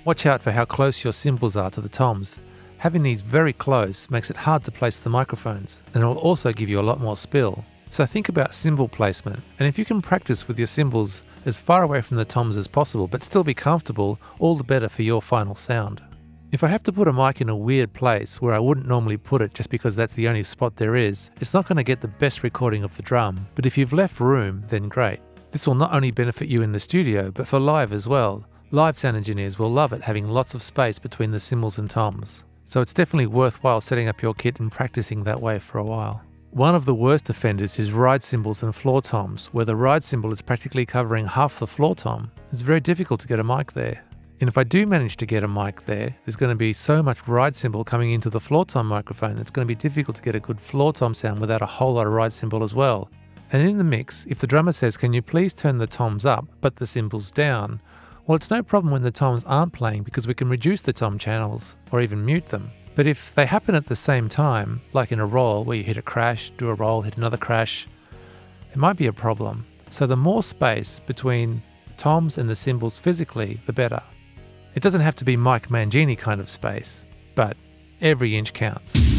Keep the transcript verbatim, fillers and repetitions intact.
Watch out for how close your cymbals are to the toms. Having these very close makes it hard to place the microphones, and it will also give you a lot more spill. So think about cymbal placement, and if you can practice with your cymbals as far away from the toms as possible but still be comfortable, all the better for your final sound. If I have to put a mic in a weird place where I wouldn't normally put it just because that's the only spot there is, it's not going to get the best recording of the drum, but if you've left room, then great. This will not only benefit you in the studio, but for live as well. Live sound engineers will love it having lots of space between the cymbals and toms. So it's definitely worthwhile setting up your kit and practicing that way for a while. One of the worst offenders is ride cymbals and floor toms, where the ride cymbal is practically covering half the floor tom. It's very difficult to get a mic there. And if I do manage to get a mic there, there's going to be so much ride cymbal coming into the floor tom microphone, it's going to be difficult to get a good floor tom sound without a whole lot of ride cymbal as well. And in the mix, if the drummer says, "Can you please turn the toms up, but the cymbals down?" Well, it's no problem when the toms aren't playing because we can reduce the tom channels or even mute them. But if they happen at the same time, like in a roll where you hit a crash, do a roll, hit another crash, it might be a problem. So the more space between the toms and the cymbals physically, the better. It doesn't have to be Mike Mangini kind of space, but every inch counts.